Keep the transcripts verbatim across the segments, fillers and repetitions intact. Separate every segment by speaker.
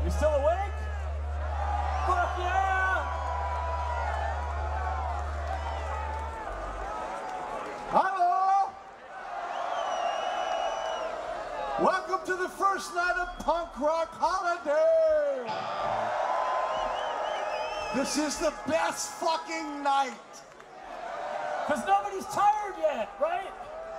Speaker 1: You still awake? Fuck yeah!
Speaker 2: Hello! Welcome to the first night of Punk Rock Holiday! This is the best fucking night!
Speaker 1: Because nobody's tired yet, right?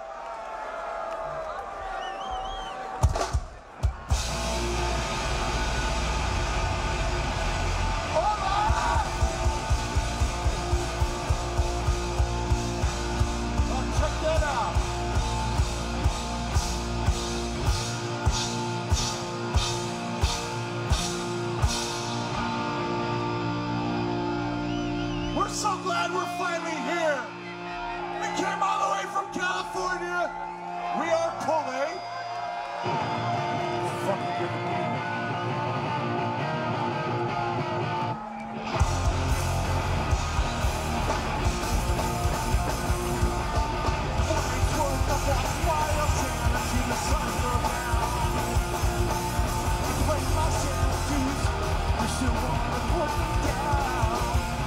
Speaker 2: We're so glad we're finally here. We came all the way from California. We are Poulet. Fucking good to be here. Miles and I see the sun go down. Play my sandwiches. I still wanna put me down.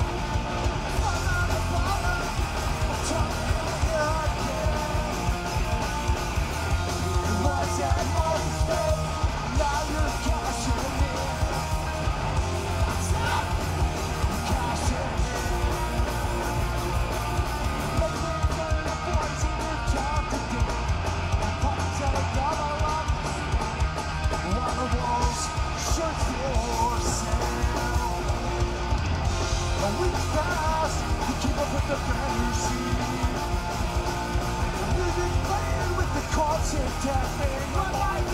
Speaker 2: The fantasy, music playing with the chords and tapping my life.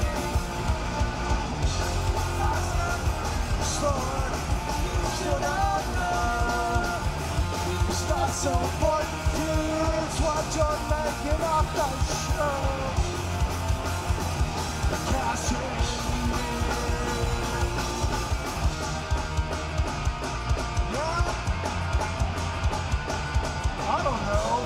Speaker 2: Start, still not know. Start so important, it's what you're making off the show. The casting. I don't know.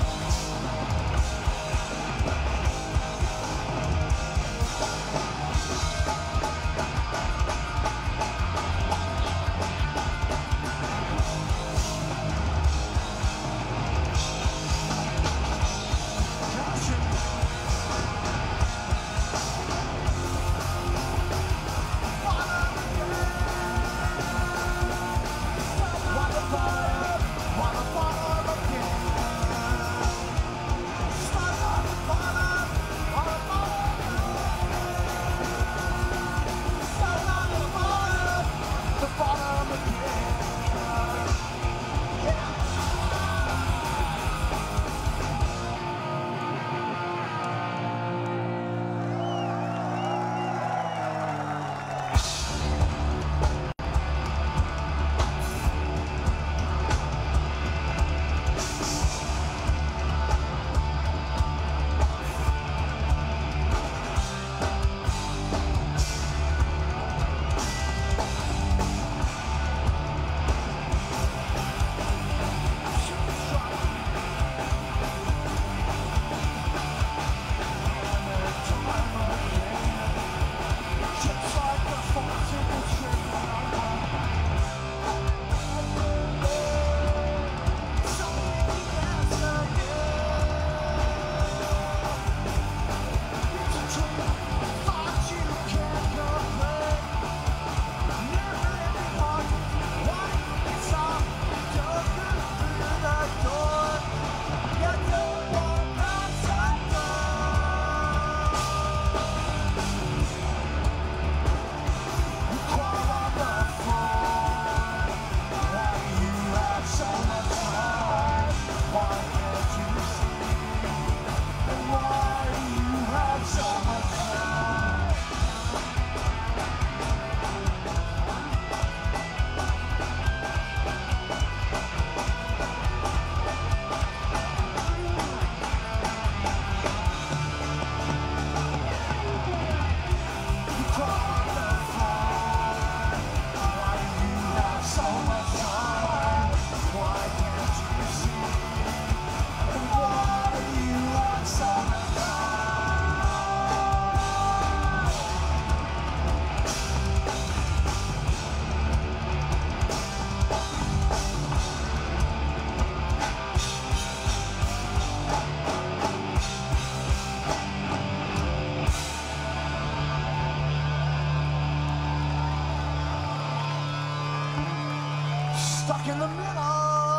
Speaker 2: stuck in the middle.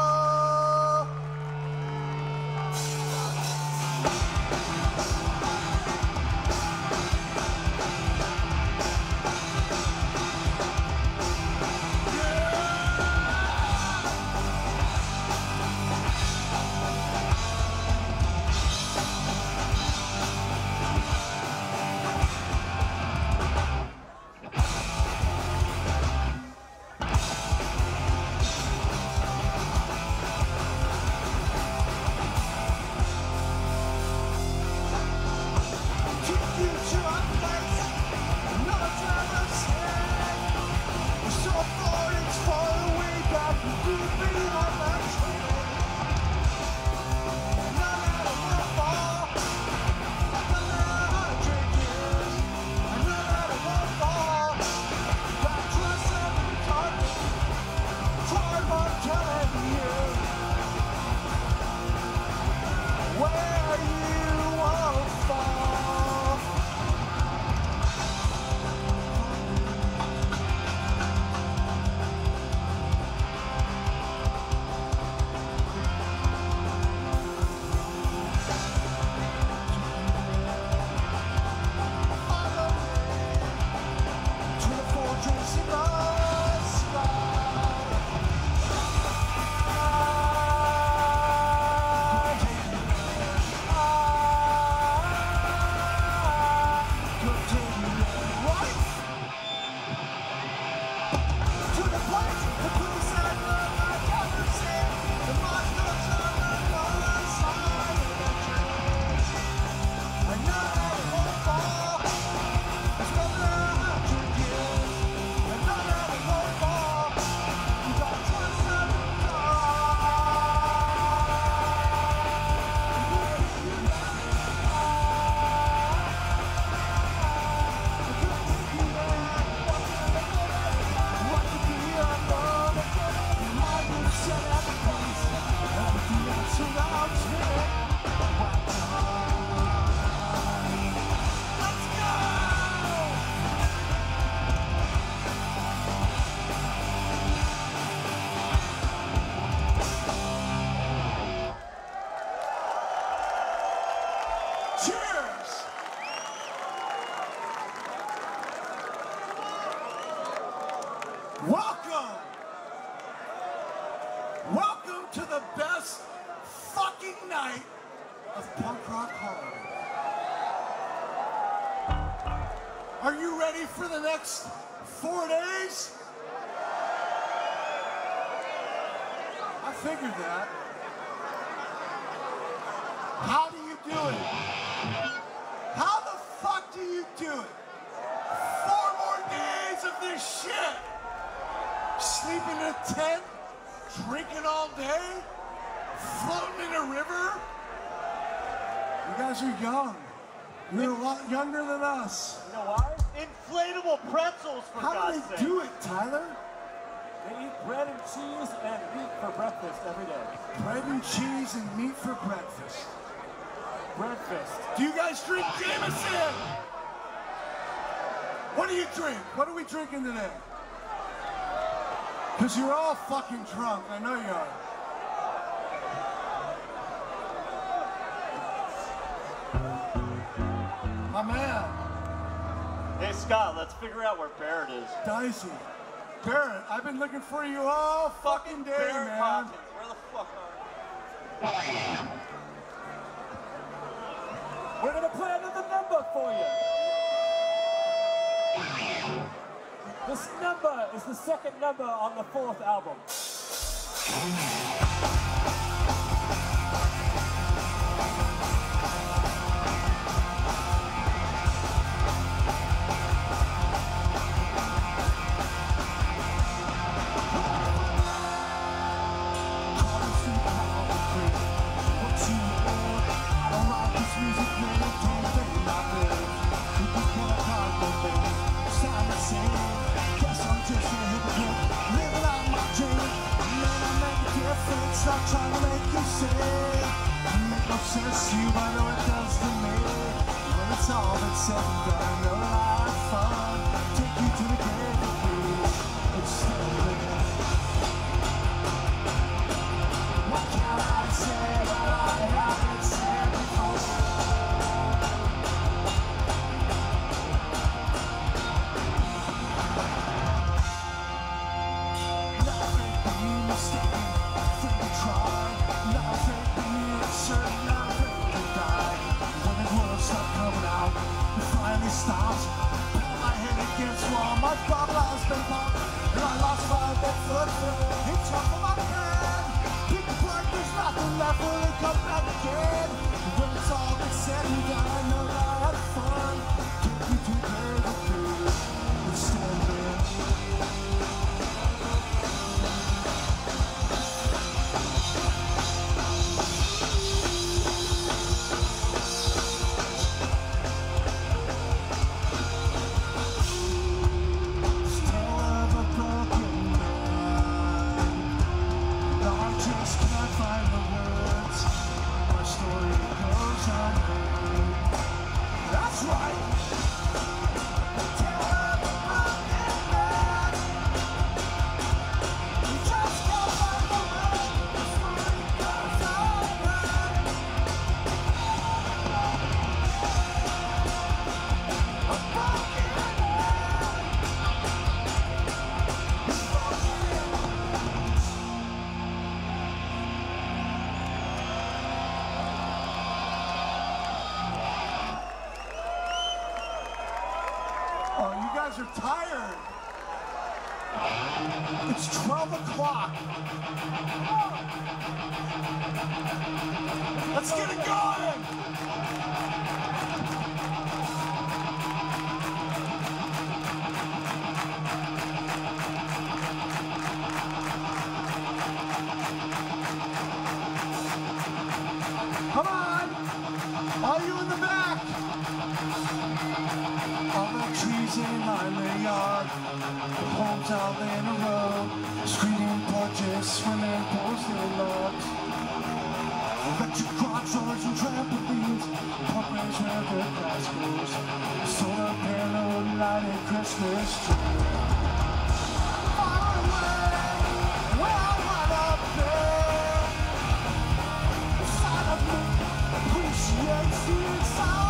Speaker 2: Welcome! Welcome to the best fucking night of punk rock holiday. Are you ready for the next four days? I figured that. How do you do it? How the fuck do you do it? Four more days of this shit! Sleeping in a tent, drinking all day, floating in a river. You guys are young. You're a lot younger than us.
Speaker 1: You know why? Inflatable pretzels, for
Speaker 2: How
Speaker 1: God's
Speaker 2: do they
Speaker 1: sake.
Speaker 2: do it, Tyler?
Speaker 3: They eat bread and cheese and meat for breakfast every day.
Speaker 2: Bread and cheese and meat for breakfast.
Speaker 3: Breakfast.
Speaker 2: Do you guys drink Jameson? What do you drink? What are we drinking today? Because you're all fucking drunk. I know you are. My man.
Speaker 1: Hey, Scott, let's figure out where Barrett is.
Speaker 2: Dicey. Barrett, I've been looking for you all fucking day,
Speaker 1: Barrett
Speaker 2: man.
Speaker 1: Hawkins, where the fuck are you?
Speaker 3: We're gonna play another number for you. This number is the second number on the fourth album.
Speaker 2: Stop trying to make you say make no sense to you, I know it does to me. When it's all been said and done, I know I have fun. Take you to the grave with me. It's still living. I've got lost and pop, and I lost my bed foot. It's off of my head. Pick the blood, there's nothing left. Will it come back again? When it's all been said and done, I know that I had fun. Take me to Purgatory, and stand there. Oh, you guys are tired. It's twelve o'clock. Let's get it going. Come on. All you in the back. All the trees in my yard, the homes all in a row, screening porches, swimming pools, and logs. Electric garage doors and trampolines, park range where the grass grows, solar panel lighted Christmas tree. Far away, where I wanna be, inside of me, appreciates the inside.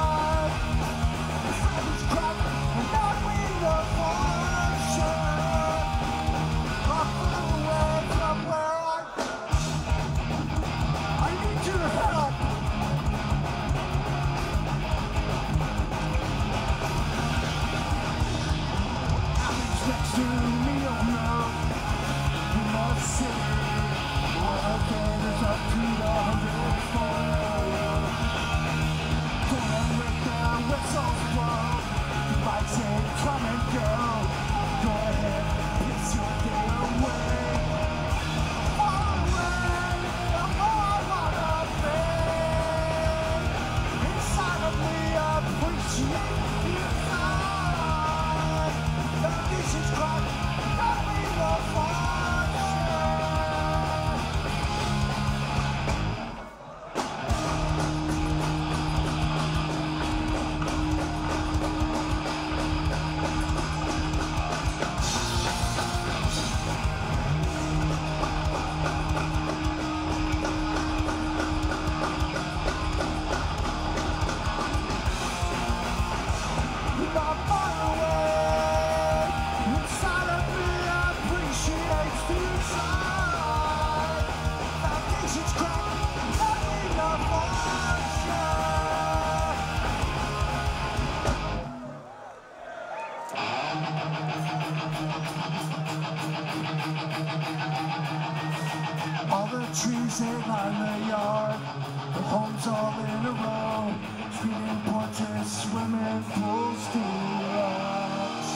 Speaker 2: Trees in my yard, the homes all in a row, screening porches, swimming pools, steel rocks.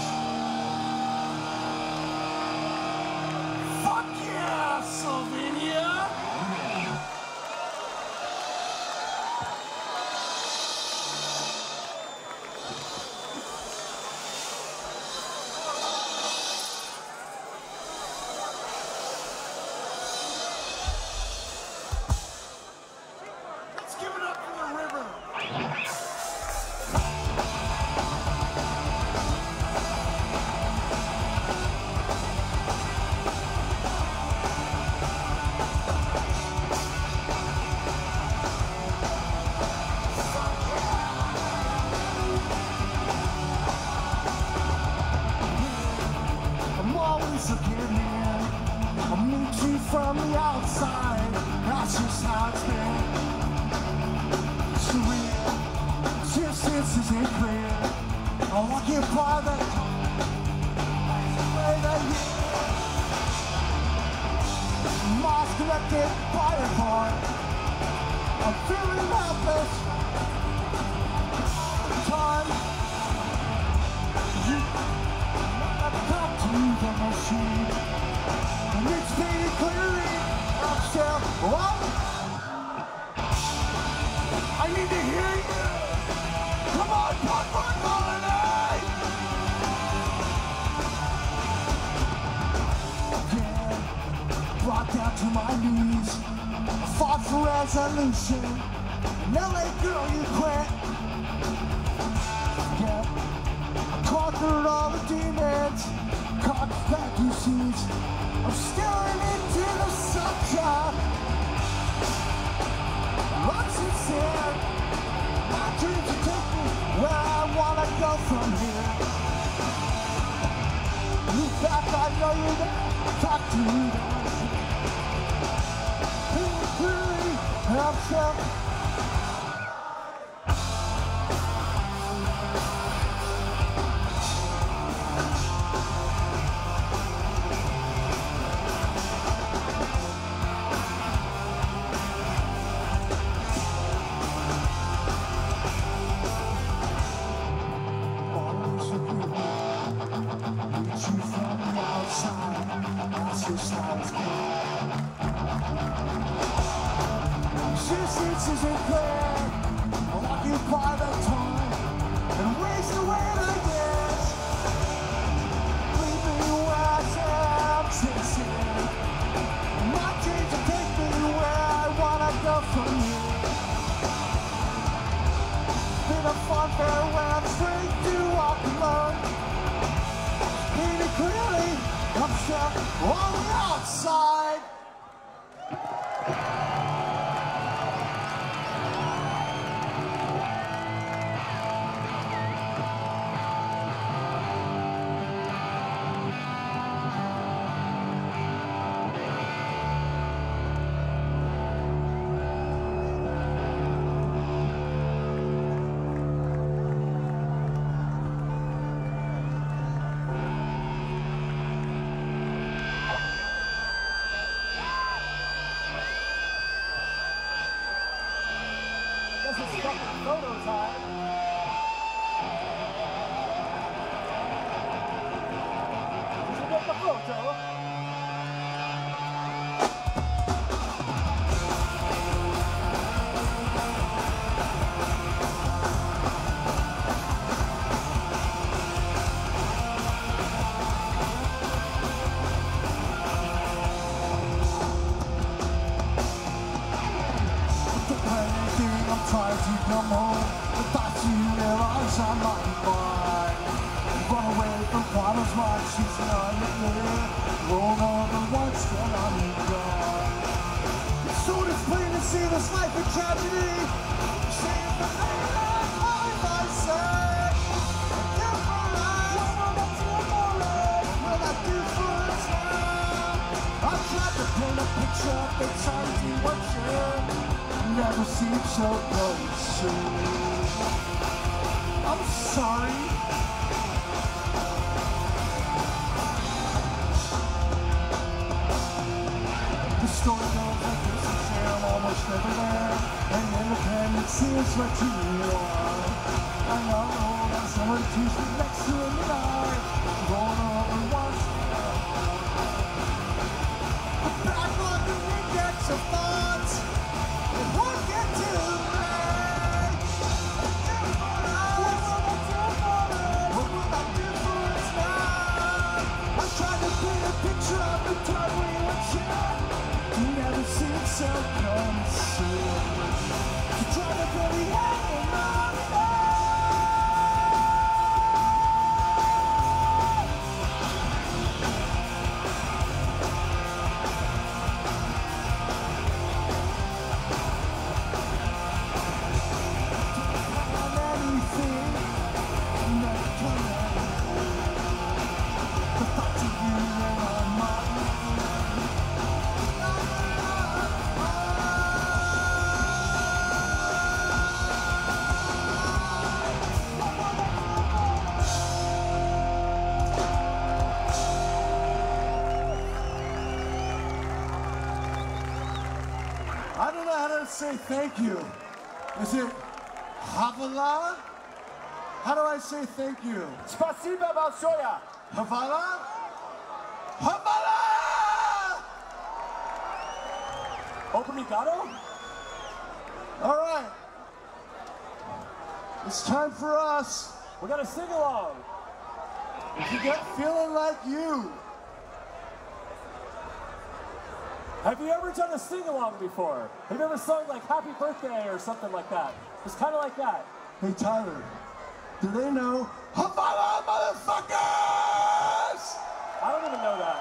Speaker 2: Fuck yeah, Slovenia! From the outside, that's just how it's been. Surreal, since this isn't clear. I walk in by the rejected by a heart. I'm feeling helpless. Time. You never come to the machine. And it's made clearly. I'm still what? I need to hear you. Come on, punk rock holiday. Again, brought down to my knees. I fought for resolution. An L A girl, you quit. Yeah, I conquered all the demons. Cocked back, you seeds. I'm staring into the sunshine. I'm sincere. My dreams will take me where I wanna go from here. Look back, I know you're there. Talk to you there. Clearly, I'm sure. Existence isn't clear. I'll occupy the time and waste away the years. Leave me where I am, sincere. My dreams will take me where I wanna go from here. Been a fun farewell, I'm straight to walk alone. Need it clearly, I'm stuck on the outside.
Speaker 3: This is fucking photo time. Did you get the photo?
Speaker 2: Try to come home, the thoughts you realize I'm not fine. Run away from Quanta's mind, she's not here. Roll over once, then I'm gone. It's so displain to see this life a tragedy. Save the night of life, I say. Do for life, what will I do for it? Will I do for it now? I tried to paint a picture of the time you were here. Never seemed so close. I'm sorry. The story goes like this, and say I'm almost never there. And independence is what you are. I know that someone to sit next to in the night. Going over once. The backlog of index of thoughts. Won't get to me. What will I do for us now? I tried to paint a picture of the time we were young. You never seemed so concerned. You tried to bury hanging on the say thank you? Is it Havala? How do I say thank you?
Speaker 3: Spasiba Balshoya.
Speaker 2: Havala? Havala!
Speaker 3: Obrigado?
Speaker 2: All right. It's time for us.
Speaker 3: We got to sing along.
Speaker 2: To get feeling like you.
Speaker 3: Have you ever done a sing along before? Have you ever sung like Happy Birthday or something like that? It's kind of like that.
Speaker 2: Hey, Tyler, do they know Havala, motherfuckers?
Speaker 3: I don't even know that.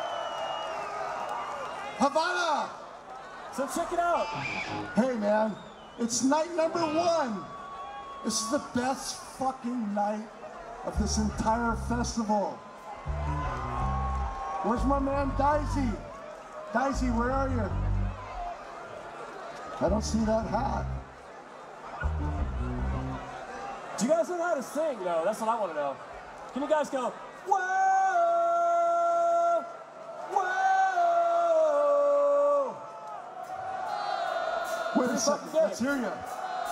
Speaker 2: Havana!
Speaker 3: So check it out.
Speaker 2: Hey, man, it's night number one. This is the best fucking night of this entire festival. Where's my man Daisy? Daisy, where are you? I don't see that hat.
Speaker 3: Do you guys know how to sing, though? That's what I want to know. Can you guys go, whoa, whoa?
Speaker 2: Wait a
Speaker 3: Pretty
Speaker 2: second,
Speaker 3: fucking good.
Speaker 2: let's hear you.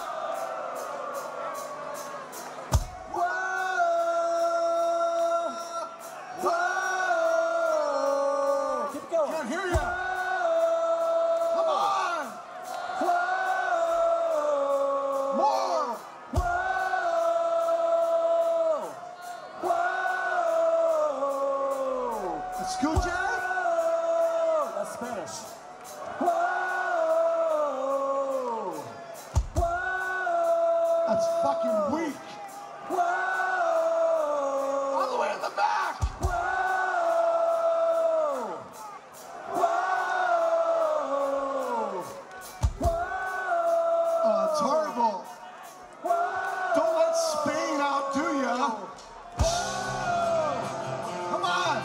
Speaker 3: Whoa! Keep going.
Speaker 2: Can't hear you. Come on.
Speaker 3: Whoa!
Speaker 2: More.
Speaker 3: Whoa! Whoa!
Speaker 2: Escucha.
Speaker 3: Whoa! That's Spanish. Whoa! Whoa!
Speaker 2: That's fucking weak.
Speaker 3: Whoa!
Speaker 2: All the way in the back.
Speaker 3: Whoa! Whoa! Whoa!
Speaker 2: Oh, it's horrible.
Speaker 3: Whoa!
Speaker 2: Don't let Spain outdo ya. Come on.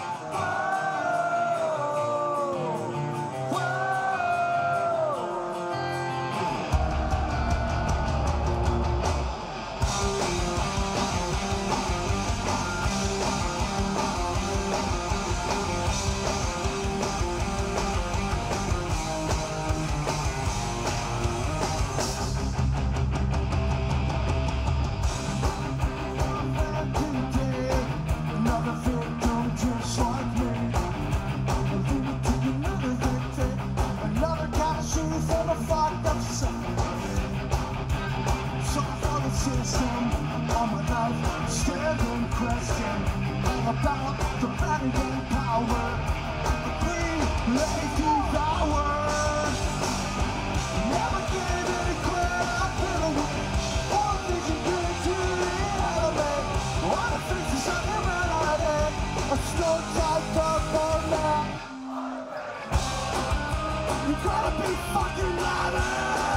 Speaker 2: Another victim just like me. Alluded to another victim. Another kind of shoes for the fucked up side. So for the system, all my life, standing question about the Vatican power. The Queen lay devoured. Never gave any credibility. All the things you did to the enemy. All the faces of humanity. A stone type of format. You gotta be fucking loud.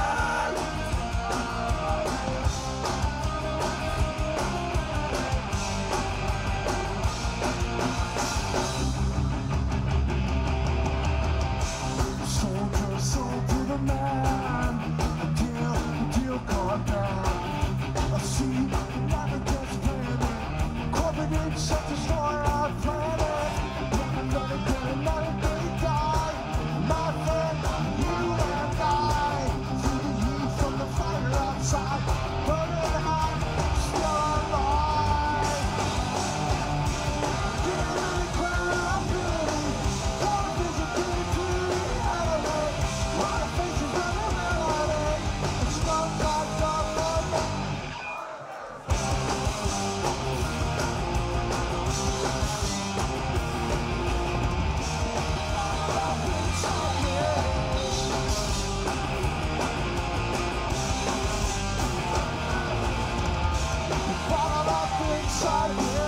Speaker 2: Soldier, sold to the man. A deal, a deal gone down. A sea, never gets planted. Corporate insect destroy our planet. Never gonna get another day die. My friend, you and I. Through the heat from the fire outside. Burning hot, still alive. Give me any credibility. All the things you did to the enemy. All the faces of humanity. It's not like the moment. Bottled up inside me.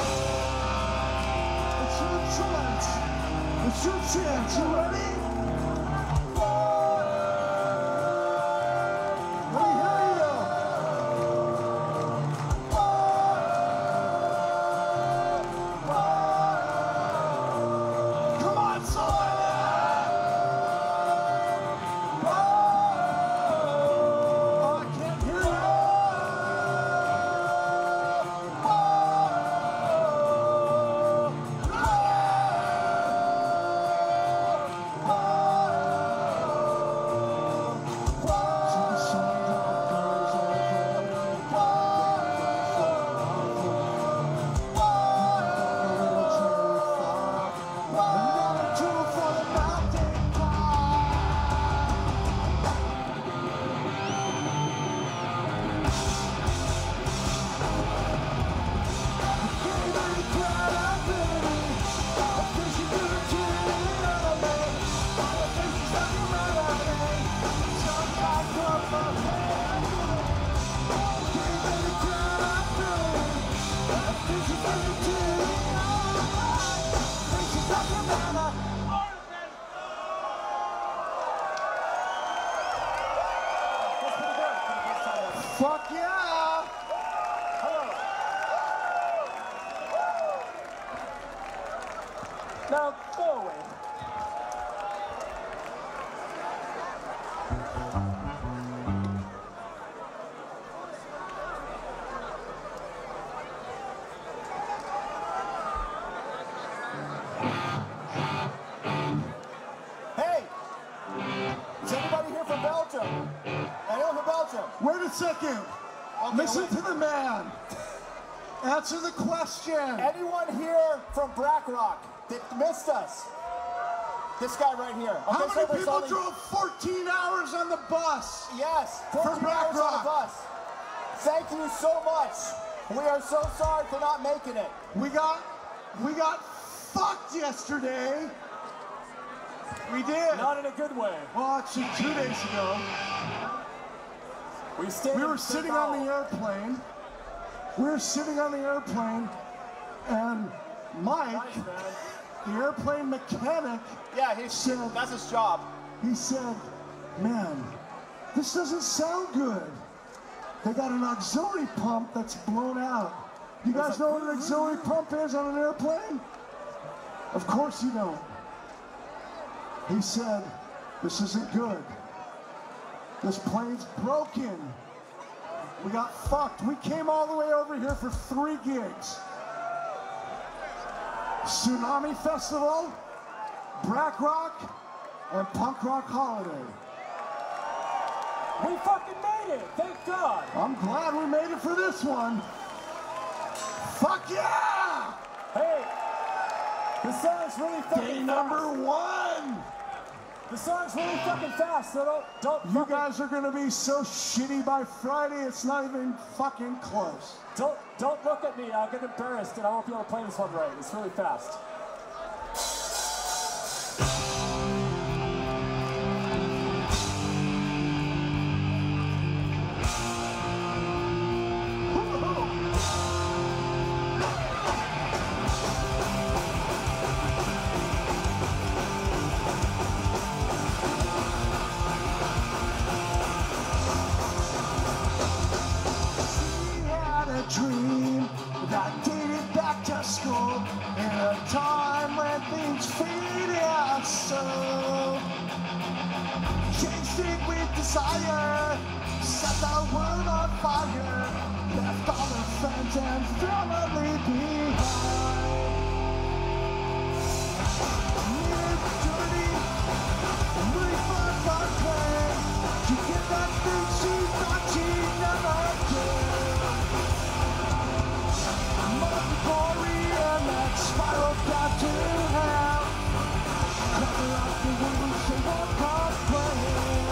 Speaker 2: It's your chance. It's your chance. You ready? Let me hear you. Come on, someone. Oh, I can't hear you. Oh,
Speaker 3: Now, go away.
Speaker 2: Hey! Is anybody here from Belgium? Anyone from Belgium?
Speaker 4: Wait a second.
Speaker 2: Okay,
Speaker 4: Listen
Speaker 2: wait.
Speaker 4: to the man. Answer the question.
Speaker 2: Anyone here from Black Rock that missed us? This guy right here. Okay,
Speaker 4: How
Speaker 2: so
Speaker 4: many
Speaker 2: there's
Speaker 4: people
Speaker 2: only-
Speaker 4: drove fourteen hours on the bus?
Speaker 2: Yes, fourteen
Speaker 4: Black
Speaker 2: hours on
Speaker 4: Rock.
Speaker 2: the bus. Thank you so much. We are so sorry for not making it.
Speaker 4: We got, we got fucked yesterday. We did.
Speaker 3: Not in a good way.
Speaker 4: Well, actually, two days ago,
Speaker 3: We stayed
Speaker 4: we
Speaker 3: in
Speaker 4: were sitting on the airplane. We were sitting on the airplane, and Mike,
Speaker 3: Nice, man.
Speaker 4: the airplane mechanic,
Speaker 2: Yeah, he's,
Speaker 4: Said-
Speaker 2: that's his job.
Speaker 4: he said, "Man, this doesn't sound good. They got an auxiliary pump that's blown out. You guys know what an auxiliary pump is on an airplane? Of course you don't." He said, "This isn't good. This plane's broken. We got fucked. We came all the way over here for three gigs. Tsunami Festival, Black Rock, and Punk Rock Holiday.
Speaker 3: We fucking made it. Thank God.
Speaker 4: I'm glad we made it for this one. Fuck yeah!
Speaker 3: Hey, the song's really fucking
Speaker 4: Day
Speaker 3: fast.
Speaker 4: number one!
Speaker 3: The song's really fucking fast, so don't, don't
Speaker 4: You
Speaker 3: fucking,
Speaker 4: guys are gonna be so shitty by Friday, it's not even fucking close.
Speaker 3: don't, don't look at me. I'll get embarrassed and I won't be able to play this one right. It's really fast.
Speaker 4: We had a dream that dated back to school in a time when things faded out so. Chased it with desire, set the world on fire, left all her friends and family behind. Live dirty, live for fun play, to get that thing she thought she never did. Mother glory and that spiral down to hell. Cover up the wounds and won't complain.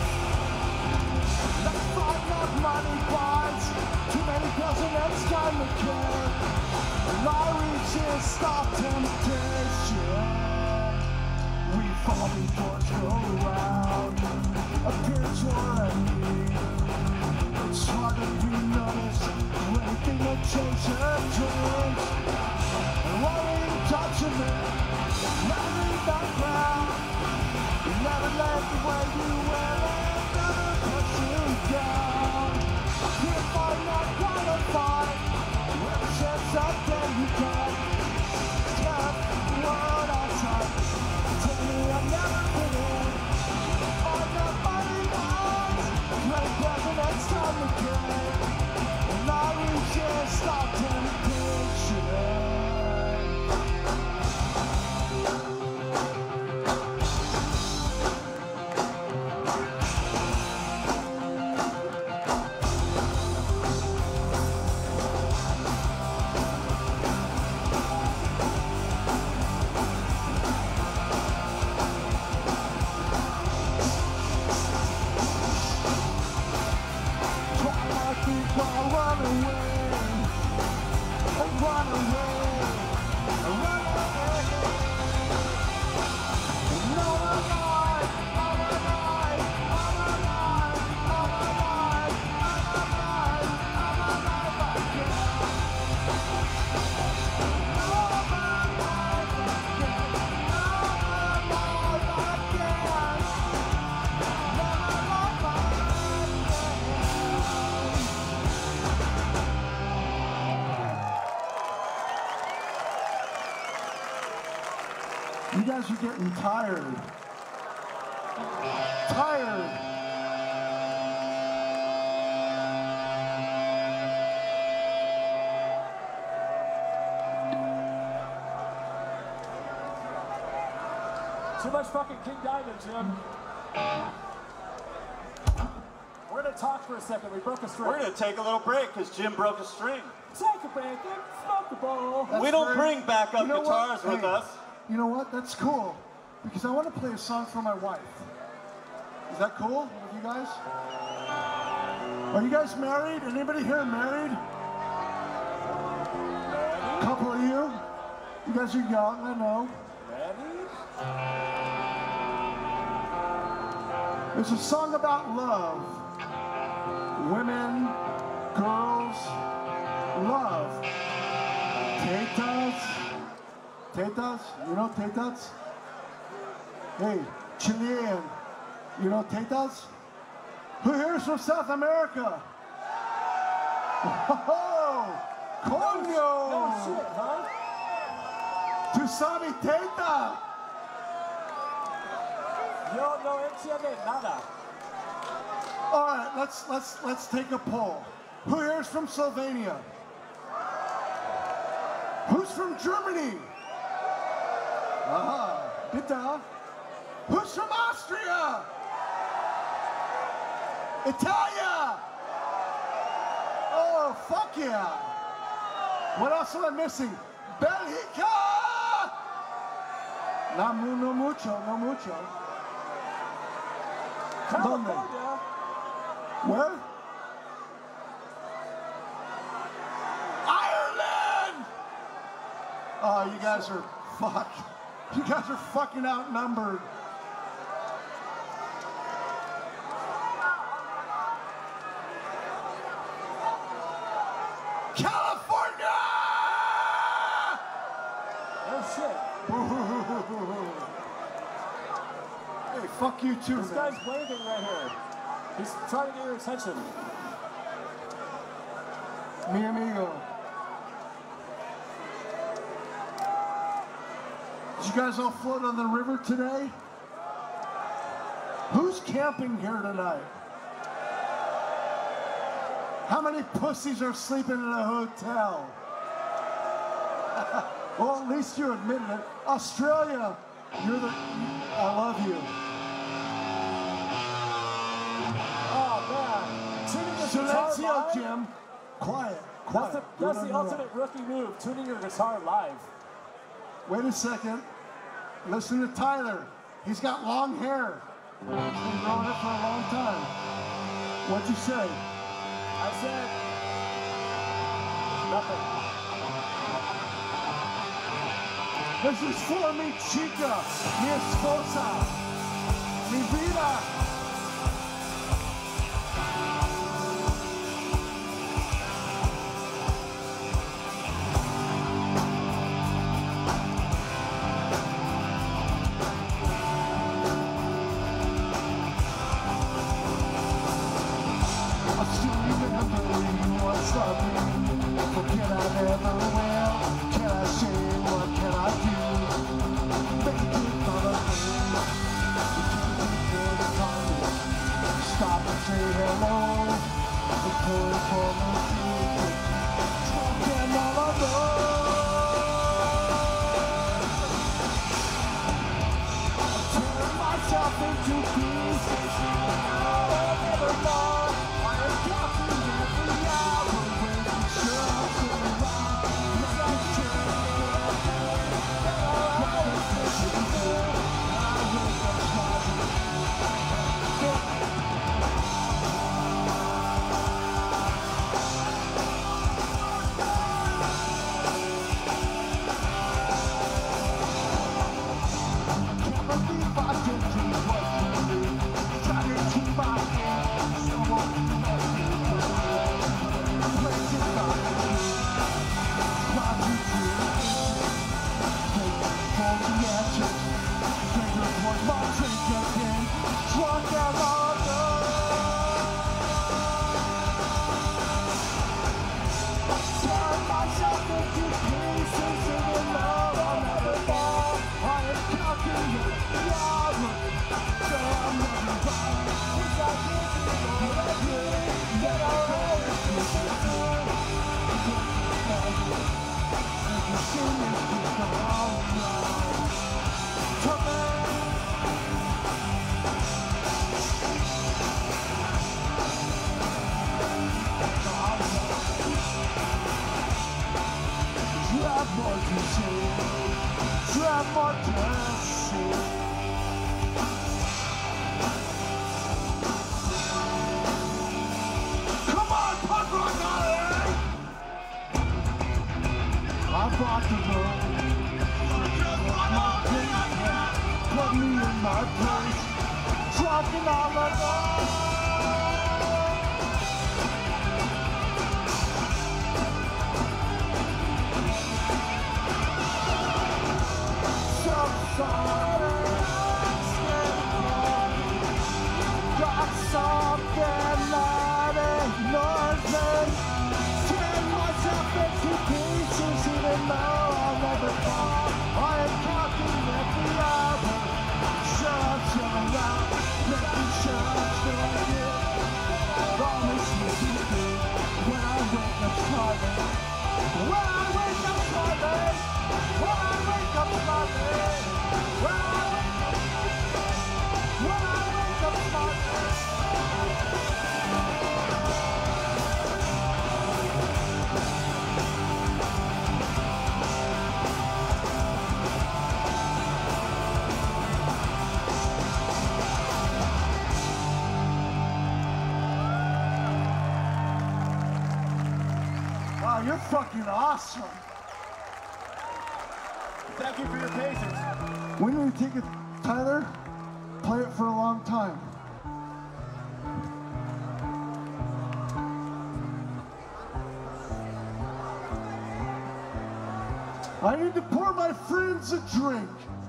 Speaker 4: Let's find out money buys too many girls and it's time to care. And I reach stop temptation. We fall before it's go round. Appearance warranty. It's hard to be noticed. Anything that changes her dreams. And what are you touching me? Never leave the ground. You never let the way you were and never put you down. If I'm not qualified, well, it's something you can. Tough word outside. Tell me I've never been in. On the mighty lines, play present, it's time to play. And I reach in, stop temptation. You guys are getting tired. Tired.
Speaker 3: Too much fucking King Diamond, Jim. We're gonna talk for a second. We broke a string.
Speaker 1: We're gonna take a little break because Jim broke a string.
Speaker 3: Take a break and smoke a bowl.
Speaker 4: That's
Speaker 1: we don't
Speaker 4: very-
Speaker 1: bring backup
Speaker 4: You know
Speaker 1: guitars
Speaker 4: what?
Speaker 1: with
Speaker 4: Hey,
Speaker 1: us.
Speaker 4: You know what? That's cool. Because I want to play a song for my wife. Is that cool with you guys? Are you guys married? Anybody here married? A couple of you? You guys are young, I know. It's a song about love. Women, girls, love. Tetas. Tetas? You know tetas? Hey, Chilean. You know tetas? Who here's from South America? Oh, coño!
Speaker 3: No shit, huh?
Speaker 4: Tu sabe teta?
Speaker 3: Yo no entiende nada.
Speaker 4: All right, let's let's let's take a poll. Who here is from Slovenia? Who's from Germany? Aha, bitte. Who's from Austria? Italia. Oh, fuck yeah. What else am I missing? Belgica. No, no mucho, no mucho.
Speaker 3: California.
Speaker 4: Where? Ireland! Oh, you guys are fuck. You guys are fucking outnumbered. California!
Speaker 3: Oh shit.
Speaker 4: Hey, fuck you too,
Speaker 3: This
Speaker 4: man.
Speaker 3: guy's waving right here. He's trying to get your attention.
Speaker 4: Mi amigo. Did you guys all float on the river today? Who's camping here tonight? How many pussies are sleeping in a hotel? Well, at least you admitted it. Australia, you're the, I love you.
Speaker 3: Oh man. Tuning your guitar
Speaker 4: Silencio,
Speaker 3: live?
Speaker 4: Jim. Quiet,
Speaker 3: That's
Speaker 4: quiet.
Speaker 3: the,
Speaker 4: You
Speaker 3: that's
Speaker 4: don't
Speaker 3: the
Speaker 4: know
Speaker 3: ultimate rookie move, tuning your guitar live.
Speaker 4: Wait a second. Listen to Tyler. He's got long hair. He's been growing it for a long time. What'd you say?
Speaker 3: I said nothing.
Speaker 4: This is for mi chica, mi esposa, mi vida. I still remember you once loved me. Forget I never will. Can I say what can I do? Make it fun of me. You can't be good at talking. Stop and say hello. We're pulling for the future. Talking all alone. I'm tearing myself into pieces. I'll never know. I'm talking every hour. Waiting sure to arrive. Making sure that I'm pushing through. I wake up smiling. Can't believe I did what you did. Trying to keep democracy. Come on, punk rock alley! I bought the road. Put me in my place. Talking all alone. Got something that ignores me. Tear myself into pieces even though I'll never fall. I am counting every hour. Shut your mouth, let me shut your ear. Promise me something when I wake up smiling. When I wake up smiling. When I wake up smiling. When I wake up smiling. When I wake up smiling. Wow, you're fucking awesome.
Speaker 2: Thank you for your patience.
Speaker 4: When do we take it, Tyler? Play it for a long time. I need to pour my friends a drink.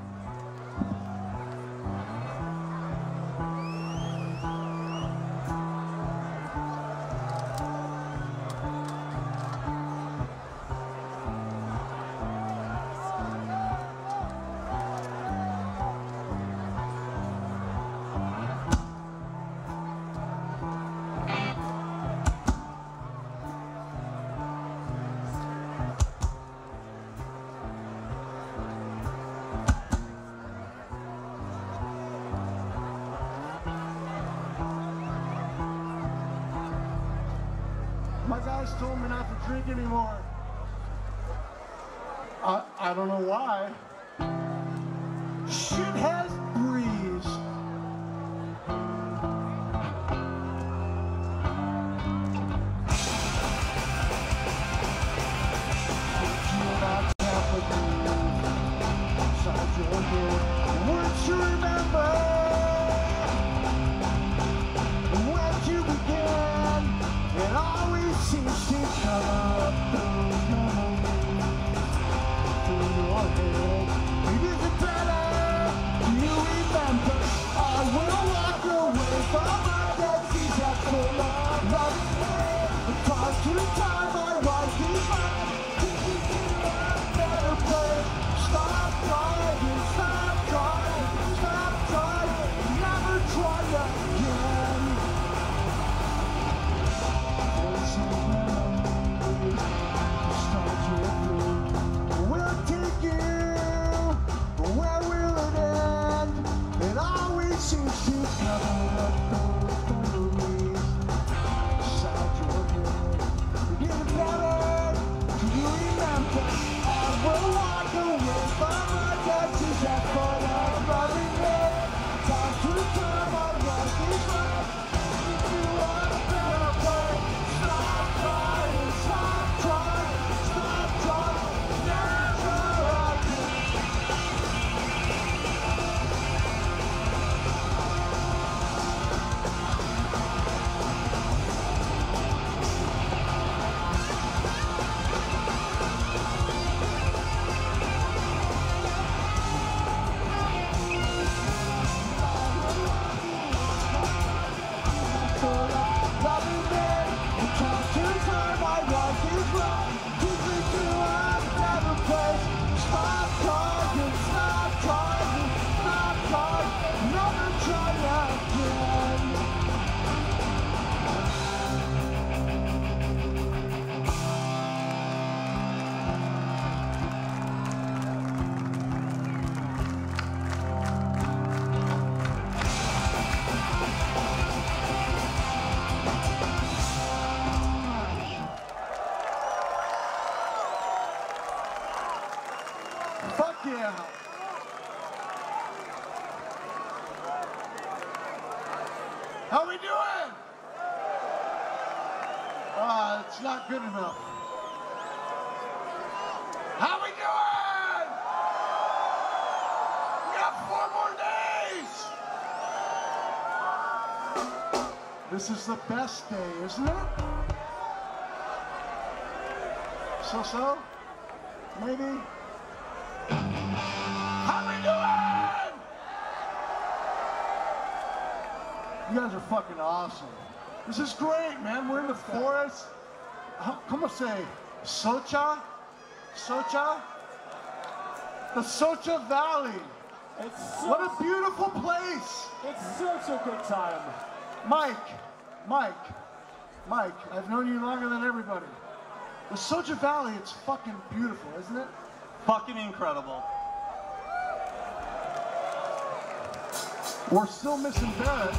Speaker 4: My guys told me not to drink anymore. I, I don't know why. Shit has breeze. Won't you remember when you began? It always seems to come up through memories through your head. Is it better? Do you remember? I will walk away from my dead seas that full of loving pain. From time to time I write these lines, thinking to a better place. Stop trying, stop trying, stop trying, never try again. We're taking Fuck yeah. How we doing? Ah, it's not good enough. How we doing? We got four more days. This is the best day, isn't it? So-so? Maybe? How we doing? You guys are fucking awesome. This is great, man. We're in the forest. How- Como say? Socha? Socha? The Socha Valley.
Speaker 3: It's so,
Speaker 4: What a beautiful place.
Speaker 3: it's such a good time.
Speaker 4: Mike, Mike, Mike, I've known you longer than everybody. The Socha Valley, it's fucking beautiful, isn't it?
Speaker 1: Fucking incredible.
Speaker 4: We're still missing Barrett.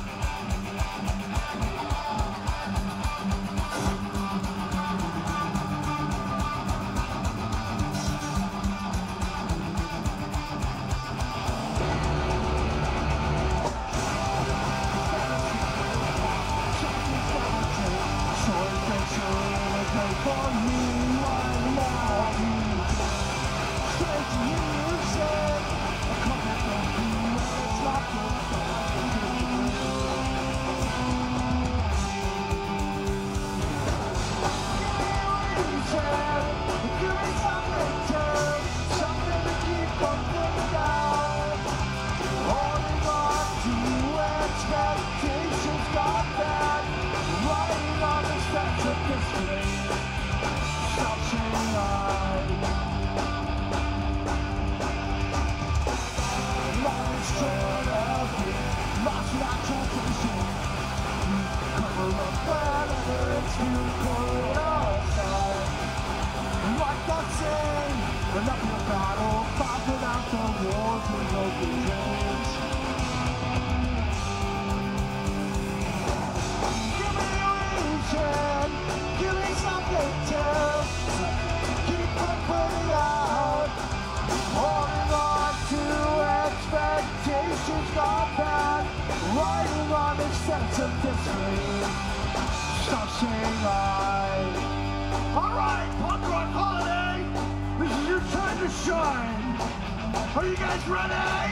Speaker 4: Are you guys ready?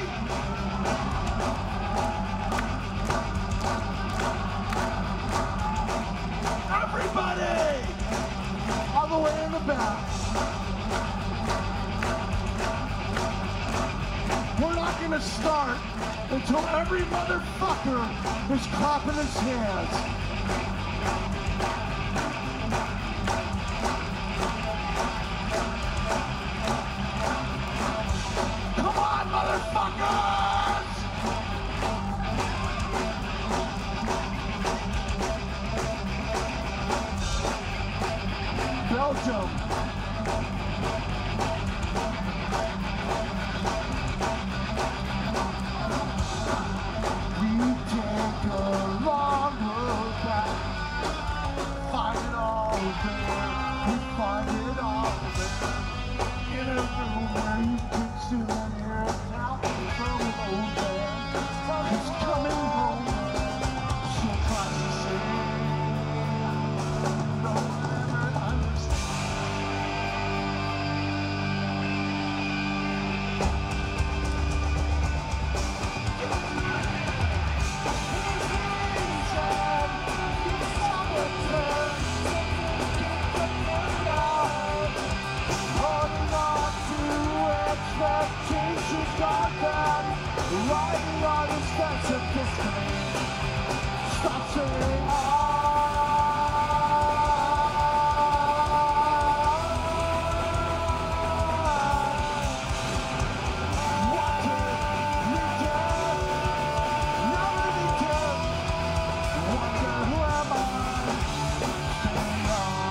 Speaker 4: Everybody! All the way in the back. We're not gonna start until every motherfucker is clapping his hands. Belgium. We take a long road back, find it all there, we find it all there, in a room where you can still hear a tap from an old man, he's coming home, she'll try to say, no one ever understands. Expectations got bad, riding on his fence of history. Stop saying what did we do? Never be dead. Wonder who am I? Saying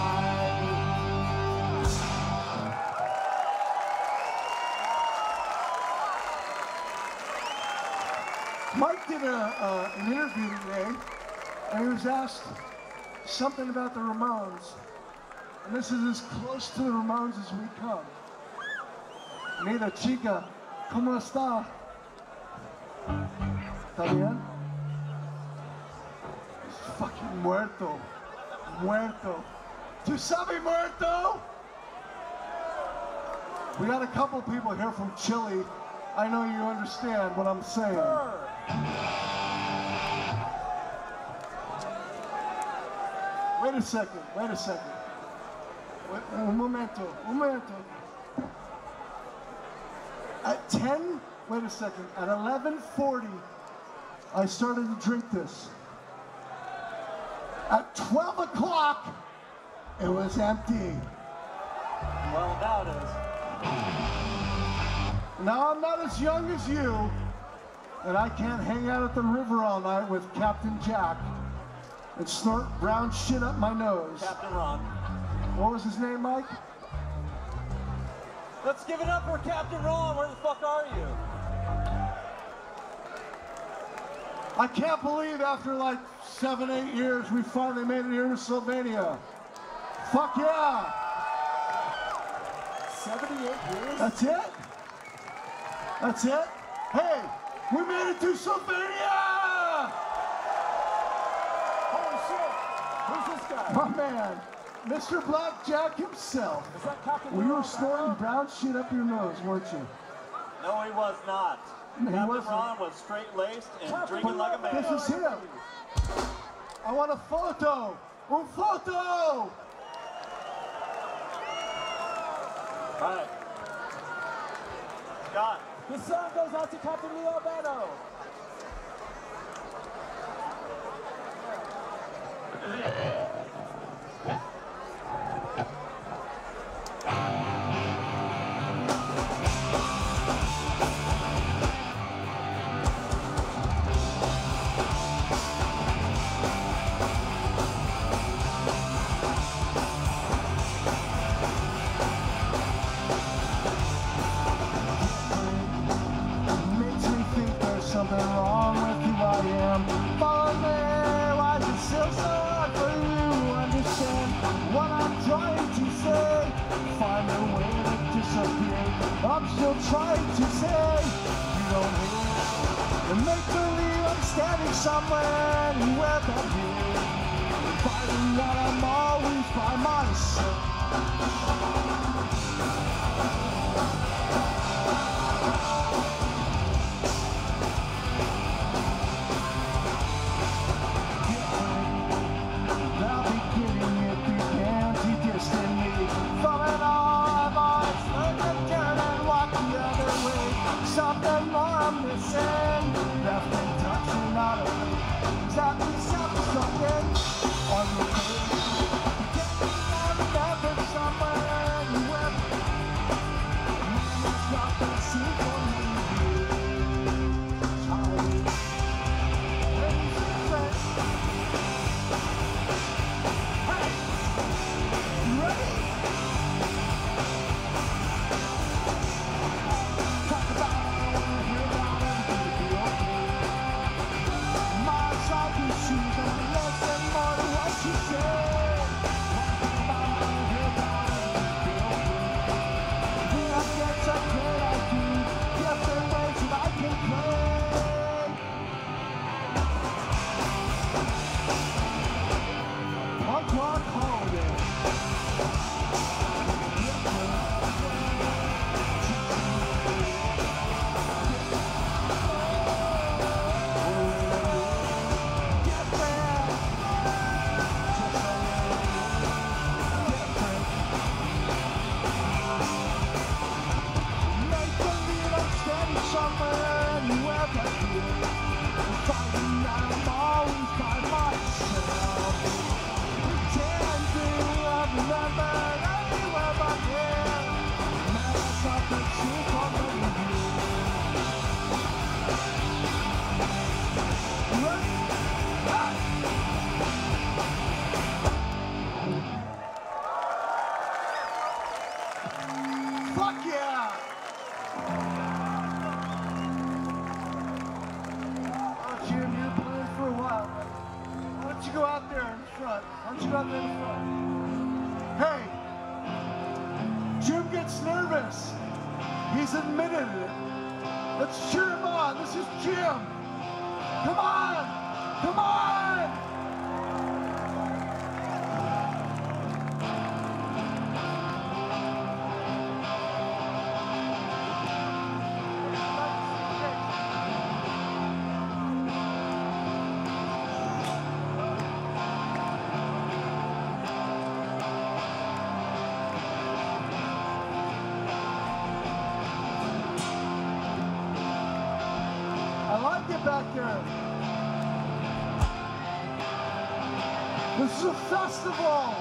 Speaker 4: Mike did a, uh, an interview today, and he was asked something about the Ramones, and this is as close to the Ramones as we come. Mira, chica, ¿cómo está? ¿Está bien? Fucking muerto. Muerto. ¿Tú sabes muerto? We got a couple people here from Chile. I know you understand what I'm saying. Wait a second, wait a second. Wait, un momento, un momento. At ten, wait a second, at eleven forty, I started to drink this. At twelve o'clock, it was empty.
Speaker 3: Well, now it is.
Speaker 4: Now I'm not as young as you, and I can't hang out at the river all night with Captain Jack and snort brown shit up my nose.
Speaker 3: Captain Ron.
Speaker 4: What was his name, Mike?
Speaker 3: Let's give it up for Captain Ron. Where the fuck are you?
Speaker 4: I can't believe after like seven, eight years, we finally made it here to Sylvania. Fuck yeah!
Speaker 3: seventy-eight years?
Speaker 4: That's it? That's it? Hey, we made it to Sylvania!
Speaker 3: Holy shit! Who's this guy?
Speaker 4: My man, Mister Blackjack himself.
Speaker 3: Is that Captain
Speaker 4: Well, you
Speaker 3: Ron?
Speaker 4: were snorting brown shit up your nose, weren't you?
Speaker 3: No, he was not.
Speaker 4: No, he
Speaker 3: Captain
Speaker 4: wasn't.
Speaker 3: Ron was straight-laced and
Speaker 4: Captain
Speaker 3: drinking like a
Speaker 4: Ron,
Speaker 3: man.
Speaker 4: this is him. I want a photo. Un photo.
Speaker 3: All right. Scott. This song goes out to Captain Leo Albano.
Speaker 4: Makes me think there's something wrong with who I am. Follow me, why is it still so hard for you to understand what I'm trying to say? Find a way to disappear. I'm still trying to say you don't hear. And make believe I'm standing somewhere anywhere but here. Fighting that I'm always by myself. Now beginning it began to distance me from it all. I've always learned to turn and walk the other way. Something more I'm missing. Left in touch and not away. Exactly something on the page. Getting out of somewhere anywhere. It's not the secret. Fuck yeah! Oh, Jim, you're playing for a while. Why don't you go out there in front? Why don't you go out there in front? Hey! Jim gets nervous. He's admitted it. Let's cheer him on. This is Jim. Come on. Come on. Back there. This is a festival.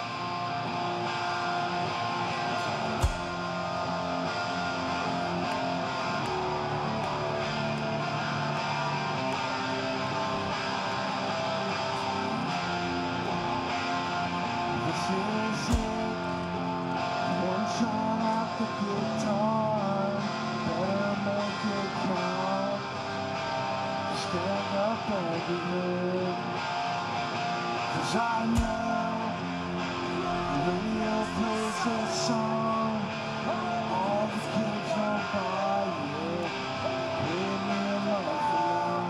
Speaker 4: This is it. One shot at the good time. Better make it count. Stand up everywhere, 'cause I know the radio plays a song. All the kids don't buy it. Leave me alone.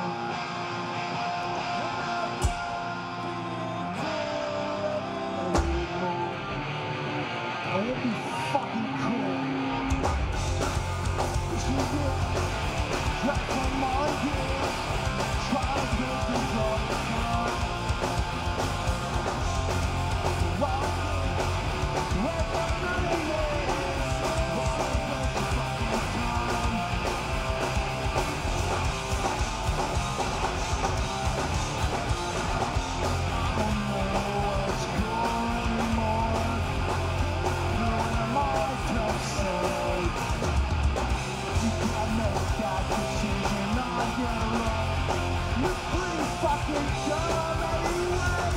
Speaker 4: I won't be fucking cool. This is it. Back from my head. Try to get this all the time. Where the money is, what's the best fucking time? I don't know what's going on. No am I to say? You can't make that decision on your own. You're pretty fucking dumb anyway.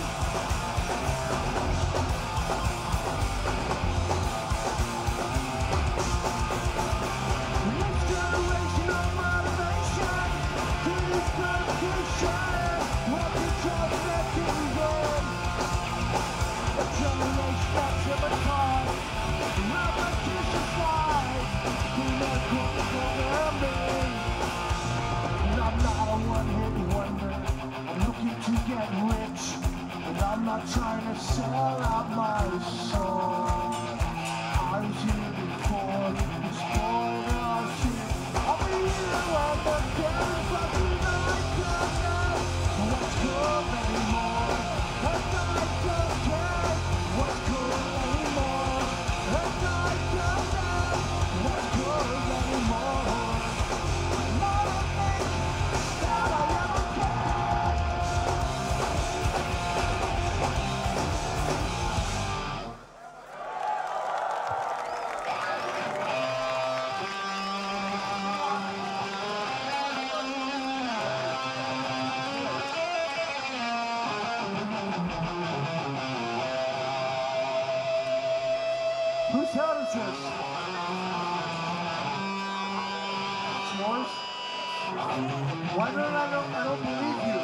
Speaker 4: Next generation of motivation, this persecution, what the job that can run. A generation that's in the car, repetitious life, who knows what's going me. And I'm not a one-hit wonder, I'm looking to get rich, and I'm not trying to sell out my soul. I was here before, this boy that I see. I'll be here when the day fucking night comes out. What's cool anymore? And I don't care what's cool anymore. And I don't know what's cool anymore. Not a thing that I ever cared. Whose head is this? It's yours? Why don't I don't I don't believe you?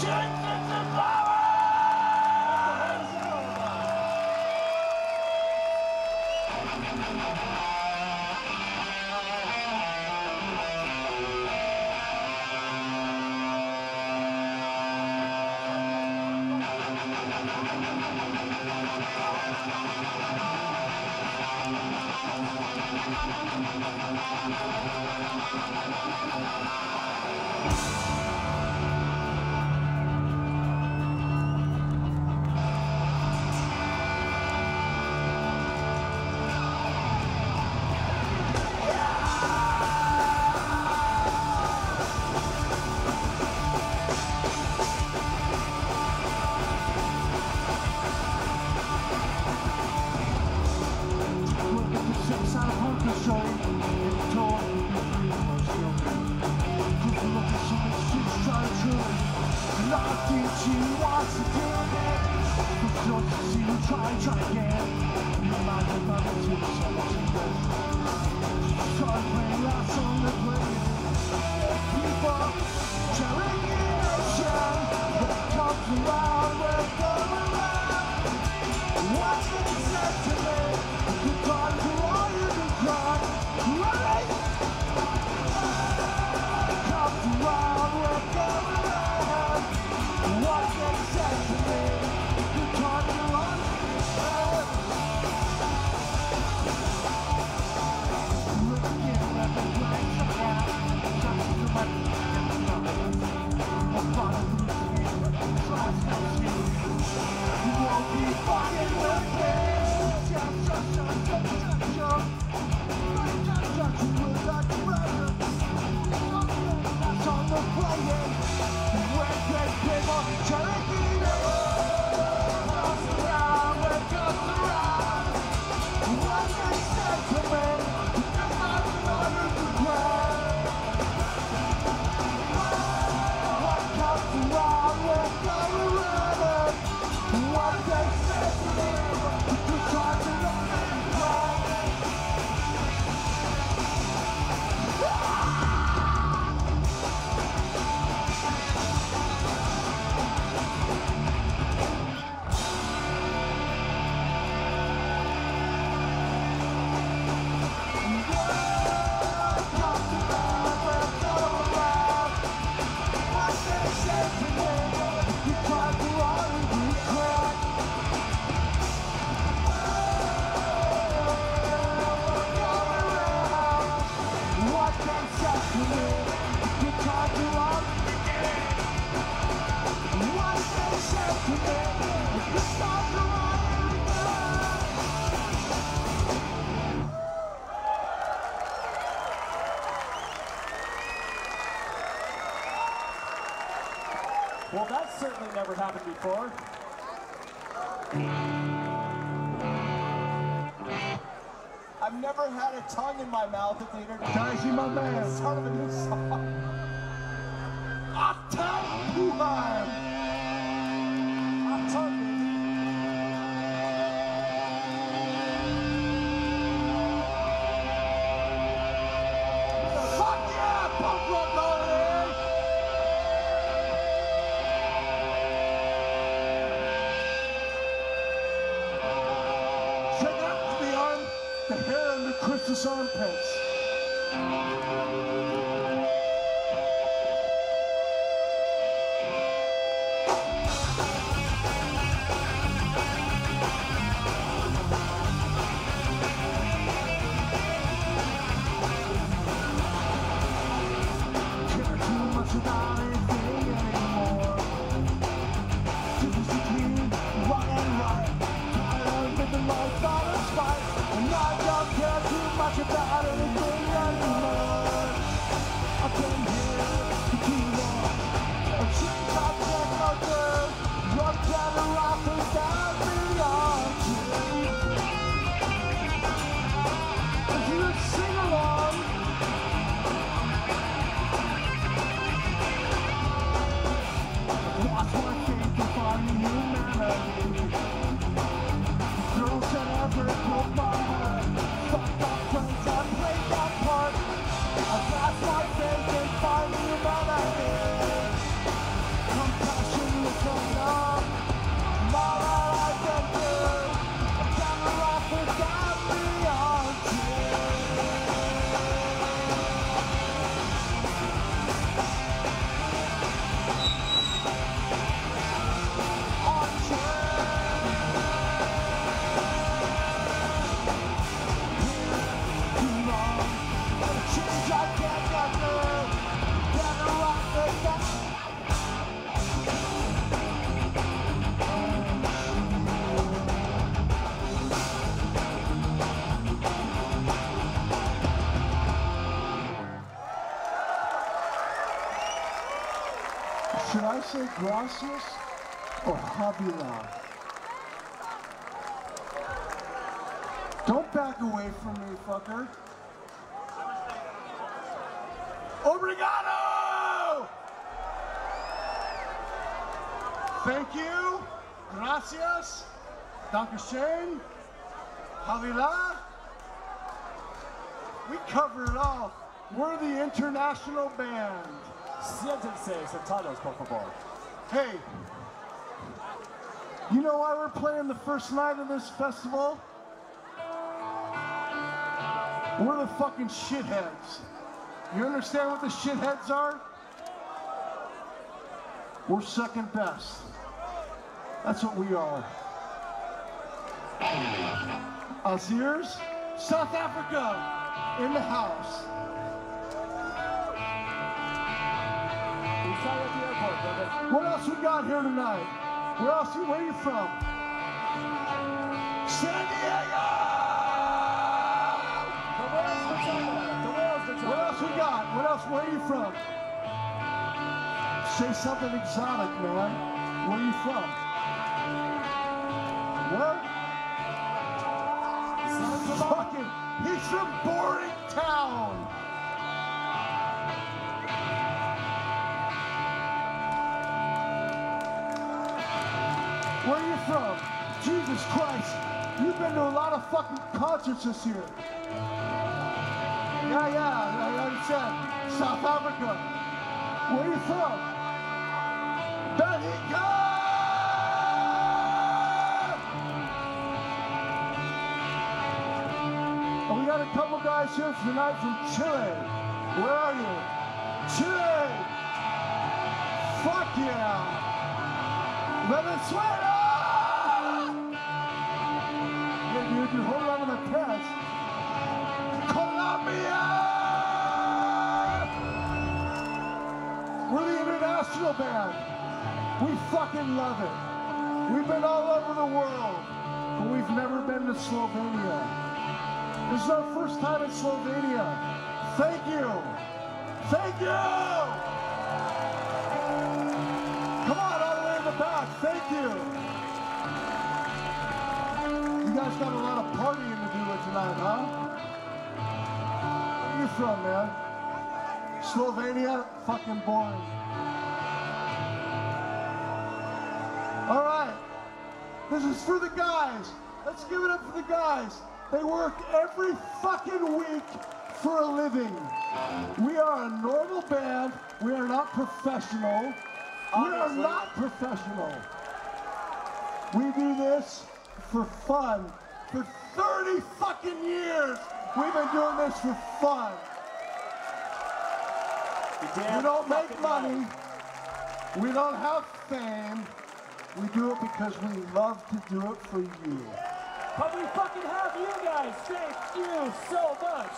Speaker 3: Well, that certainly never happened before.
Speaker 2: I've never had a tongue in my mouth at the internet.
Speaker 4: Dicey, my man.
Speaker 2: Start of a new song. Octave Puhan. Octave. Fuck yeah, punk rock holiday.
Speaker 4: Check out the arm, the hair on the Christmas armpits. Care too much about anything anymore. Difference between wrong and right. Tired of living life out of spite. And I don't care too much about anything anymore. I've been here for too long. A change I can't undo. Run better off and down beyond you. If you sing along, Should I say gracias or Javila? Don't back away from me, fucker. Obrigado! Thank you. Gracias. Dankeschön. Javila. We covered it all. We're the international band.
Speaker 3: Siéntense, sentados, por favor.
Speaker 4: Hey, you know why we're playing the first night of this festival? We're the fucking shitheads. You understand what the shitheads are? We're second best. That's what we are. Azirs, South Africa, in the house. What else we got here tonight? Where else? Where are you from? San Diego! What else we got? What else? Where are you from? Say something exotic, man. Where are you from? What? Fucking, he's from Boring Town. Where are you from? Jesus Christ, you've been to a lot of fucking concerts this year. Yeah, yeah, I understand. South Africa. Where are you from? Benfica! And we got a couple guys here tonight from Chile. Where are you? Chile! Fuck yeah! Venezuela! Yeah, dude, you're holding on to my pants. Colombia! We're the international band. We fucking love it. We've been all over the world, but we've never been to Slovenia. This is our first time in Slovenia. Thank you. Thank you! Come on, all the way in the back. Thank you. You guys got a lot of partying to do tonight, huh? Where are you from, man? Slovenia? Fucking boring. All right. This is for the guys. Let's give it up for the guys. They work every fucking week for a living. We are a normal band. We are not professional. We are not professional. We do this for fun. For thirty fucking years, we've been doing this for fun. We don't make money. We don't have fame. We do it because we love to do it for you.
Speaker 3: But we fucking have you guys. Thank you so much.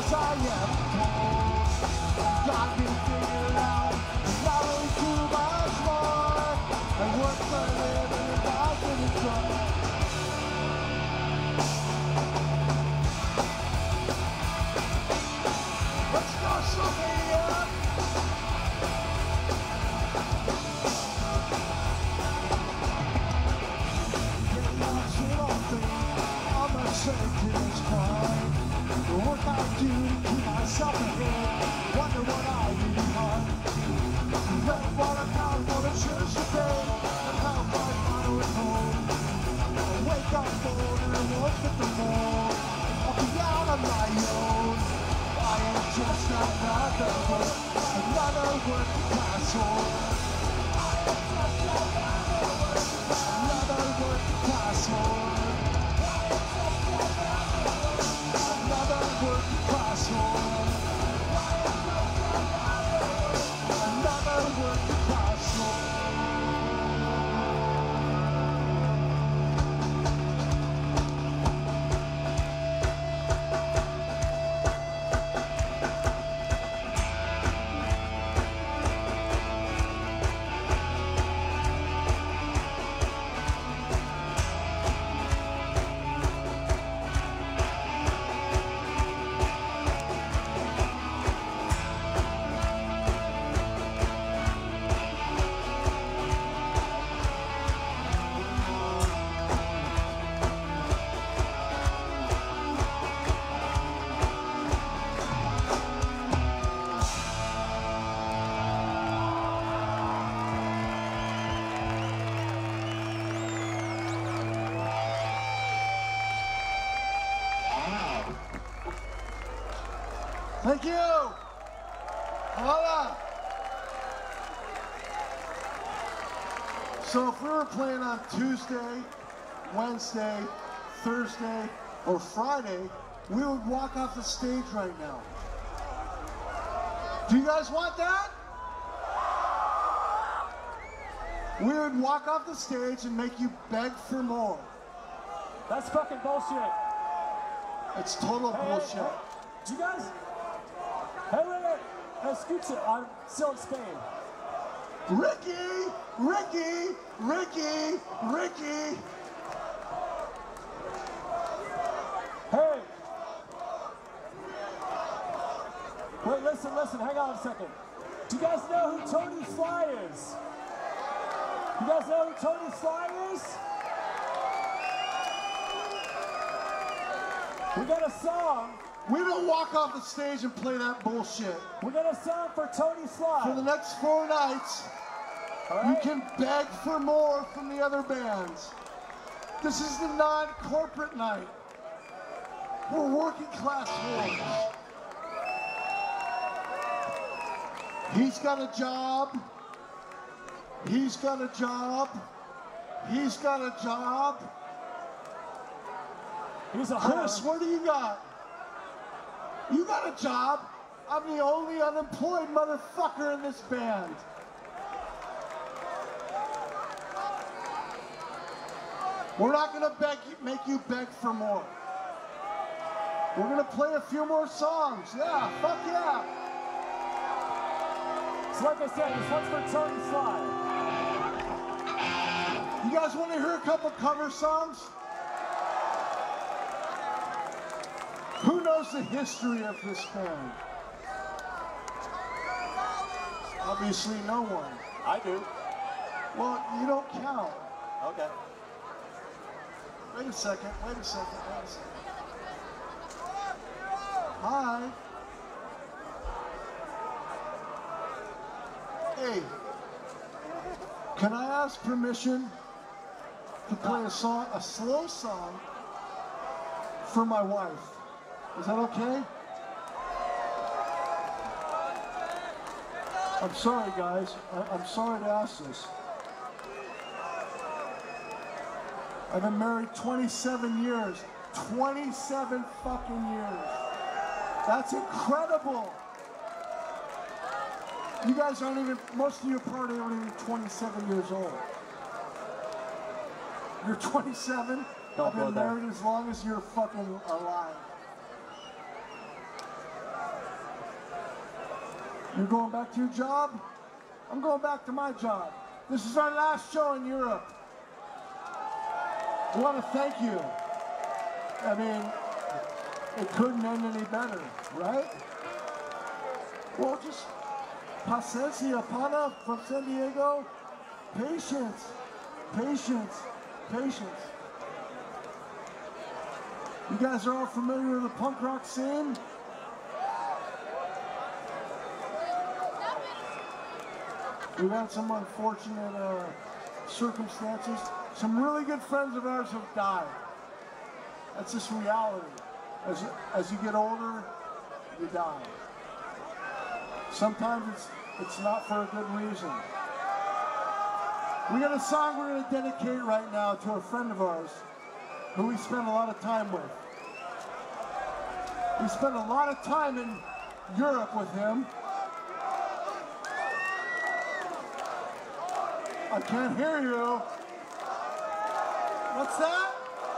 Speaker 4: as I am told. Got me figured out, not really too much more. I work for a living and I get it done. Let's go, Slovenia! I'm a circus crime. The work I do to keep myself ahead. Wonder what I do behind. Red water pound for the church today. And how I follow it home. I wake up bold and I won't fit the mold. I'll be out on my own. I am just another work, another working class soul. Another working class soul. Another working class home. Another working class home. Thank you. Hola. So if we were playing on Tuesday, Wednesday, Thursday, or Friday, we would walk off the stage right now. Do you guys want that? We would walk off the stage and make you beg for more.
Speaker 3: That's fucking bullshit.
Speaker 4: It's total
Speaker 3: Hey,
Speaker 4: bullshit.
Speaker 3: hey, do you guys? Hey, wait, wait. Escucha, I'm still in Spain.
Speaker 4: Ricky, Ricky, Ricky, Ricky.
Speaker 3: Hey. Wait, listen, listen. Hang on a second. Do you guys know who Tony Sly is? You guys know who Tony Sly is? We got a song.
Speaker 4: We don't walk off the stage and play that bullshit.
Speaker 3: We got a song for Tony Sly.
Speaker 4: For the next four nights,
Speaker 3: All
Speaker 4: you
Speaker 3: right?
Speaker 4: can beg for more from the other bands. This is the non-corporate night. We're working class wolves. He's got a job. He's got a job. He's got a job.
Speaker 3: He's a
Speaker 4: Chris,
Speaker 3: whore.
Speaker 4: what do you got? You got a job. I'm the only unemployed motherfucker in this band. We're not gonna beg you, make you beg for more. We're gonna play a few more songs. Yeah, fuck yeah.
Speaker 3: So like I said, this one's for Tony Sly.
Speaker 4: You guys want to hear a couple cover songs? Who knows the history of this band? Obviously no one.
Speaker 1: I do.
Speaker 4: Well, you don't count.
Speaker 1: Okay.
Speaker 4: Wait a second, wait a second, wait a second. Hi. Hey, can I ask permission to play a song, a slow song for my wife? Is that okay? I'm sorry, guys. I, I'm sorry to ask this. I've been married twenty-seven years. twenty-seven fucking years. That's incredible. You guys aren't even, most of you probably aren't even twenty-seven years old. You're twenty-seven?
Speaker 3: Don't
Speaker 4: I've
Speaker 3: go
Speaker 4: been
Speaker 3: there.
Speaker 4: married as long as you're fucking alive. You're going back to your job? I'm going back to my job. This is our last show in Europe. I want to thank you. I mean, it couldn't end any better, right? Well, just paciencia, pana from San Diego. Patience, patience, patience. You guys are all familiar with the punk rock scene? We've had some unfortunate uh, circumstances. Some really good friends of ours have died. That's just reality. As, as you get older, you die. Sometimes it's, it's not for a good reason. We got a song we're going to dedicate right now to a friend of ours who we spent a lot of time with. We spent a lot of time in Europe with him. I can't hear you. What's that?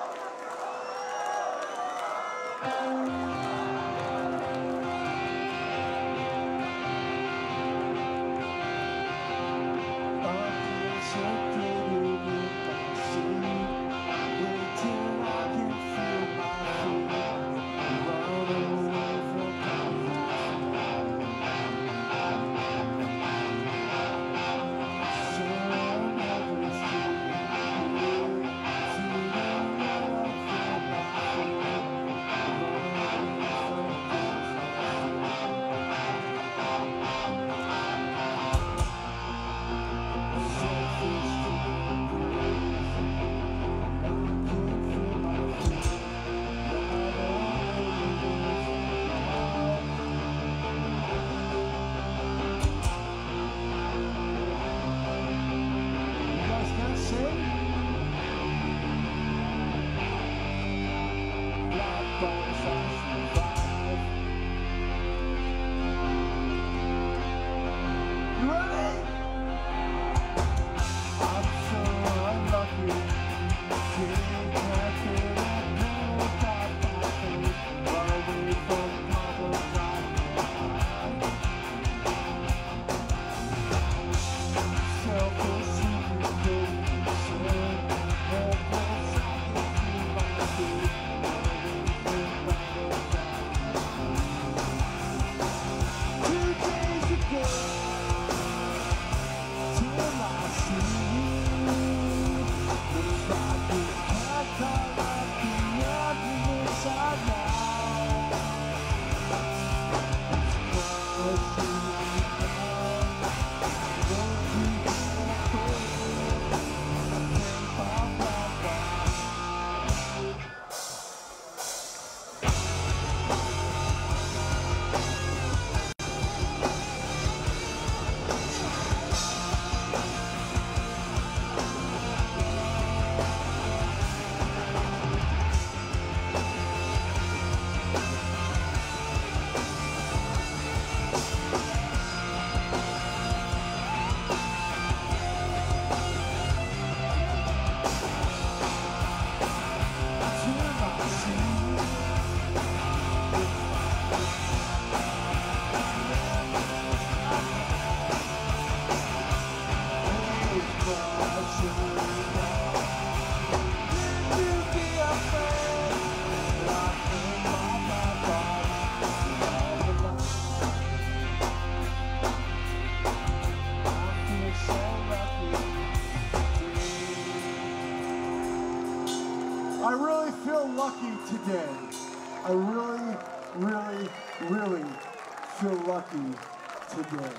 Speaker 4: I really feel lucky today. I really, really, really feel lucky today.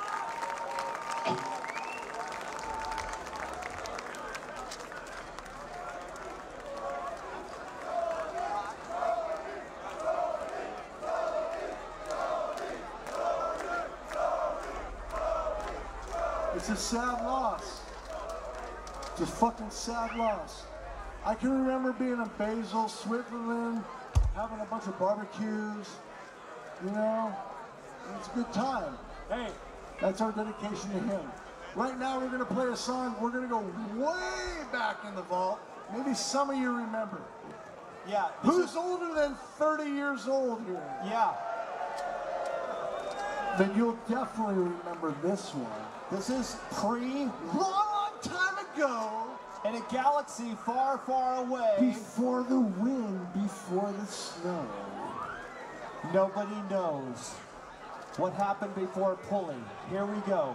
Speaker 4: It's a sad loss. It's a fucking sad loss. I can remember being in Basel, Switzerland, having a bunch of barbecues, you know, it's a good time. Hey, that's our dedication to him. Right now we're gonna play a song, we're gonna go way back in the vault. Maybe some of you remember.
Speaker 1: Yeah.
Speaker 4: Who's older than thirty years old here?
Speaker 1: Yeah.
Speaker 4: then you'll definitely remember this one. This is pre, long, long time ago,
Speaker 3: In a galaxy far, far away,
Speaker 4: before the wind, before the snow.
Speaker 3: nobody knows what happened before pulling. Here we go.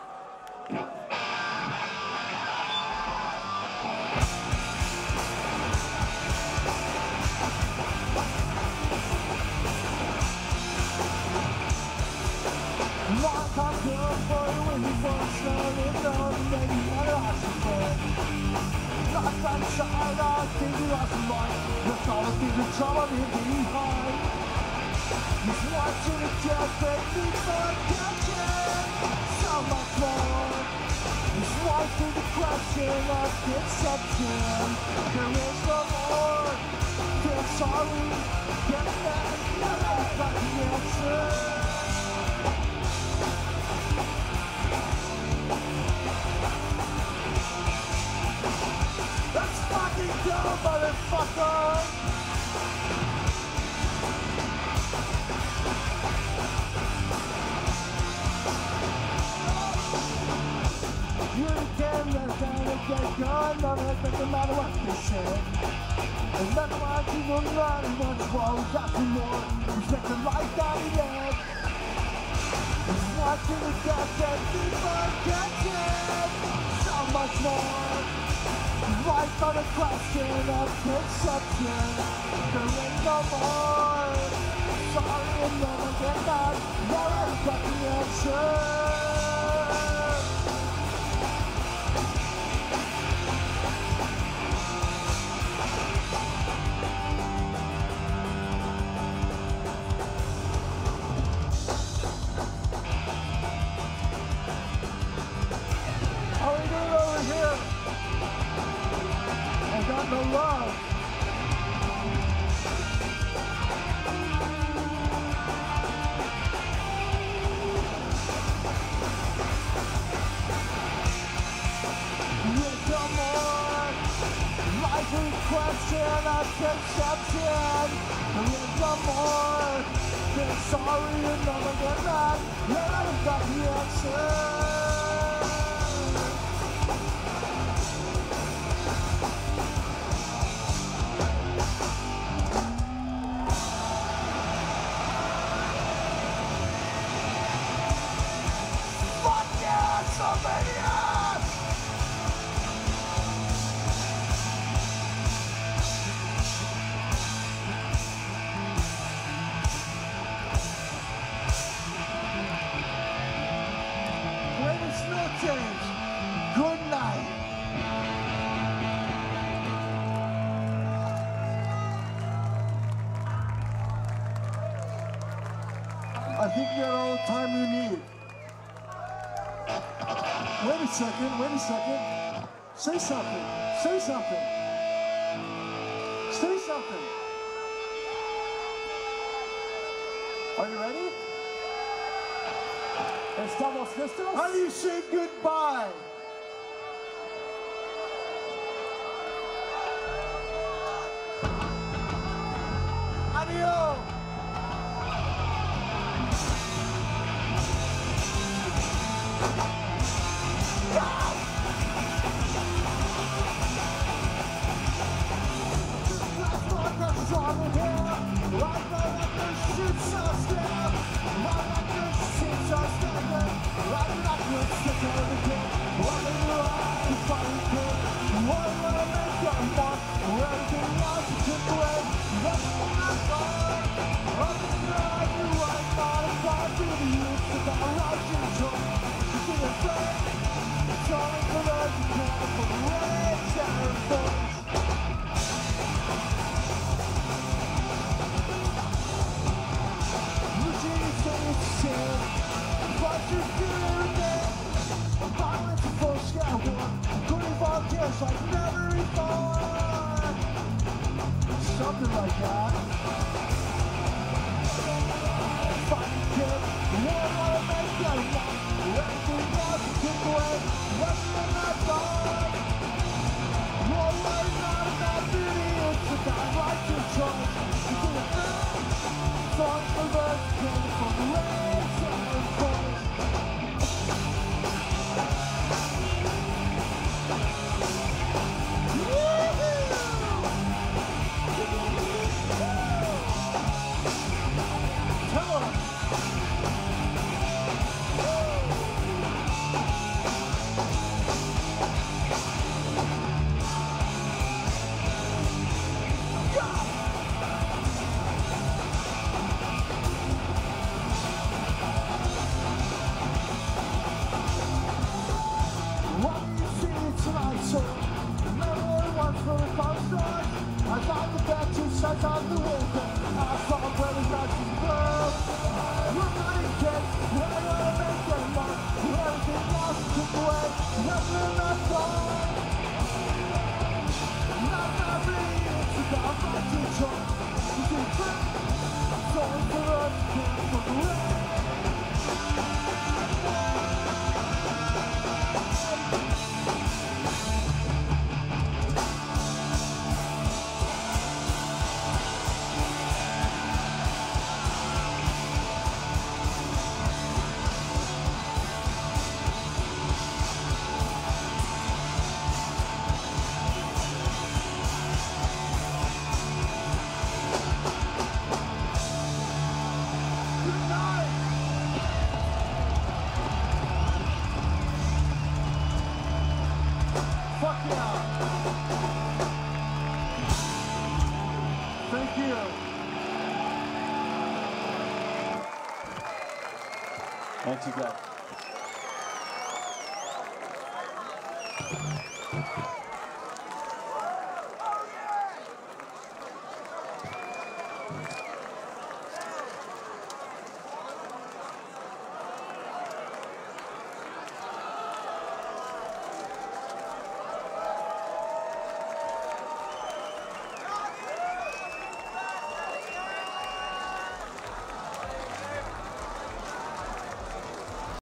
Speaker 4: Long time ago, before the wind, before the snow, lived on the baby, and I lost a friend. Lost outside, I think we lost a mind. Left all the things that trouble me behind. He's watching the death break before catching so much more. He's watching the question of deception. There is no more. Feel sorry, get back, nobody's got the answer. Let's fucking go, motherfucker! You can let down and get gone, none of it doesn't matter what they say. And never mind, you will not much more, we got some more. Respect the life that he led. He's watching the death and people catching so much more. Life on a question of perception. There ain't no more. Sorry and never get back. Never got the answer. How we doing over here? I got no love. With no more likely question of conception. With no more, they're sorry and never get back. Never got the answer. Good night. I think you got all the time you need. Wait a second, wait a second. Say something, say something. Say something.
Speaker 3: Are you ready? Estamos listos?
Speaker 4: How do you say goodbye? Adios. Like never before. Something like that. Fucking kid, what wanna make you want? Everything else you took away, nothing in that thought. You're worried not about beauty, it's about right to choice. You do it now. Songs for birds came from the rain. time to open. I saw where we got some love. We're gonna get, we're gonna make them mark. Everything else took away, nothing left on. Not every inch of our right to join. You see, so for us, can't look away. Fuck yeah! Thank you.
Speaker 3: Thank you, guys.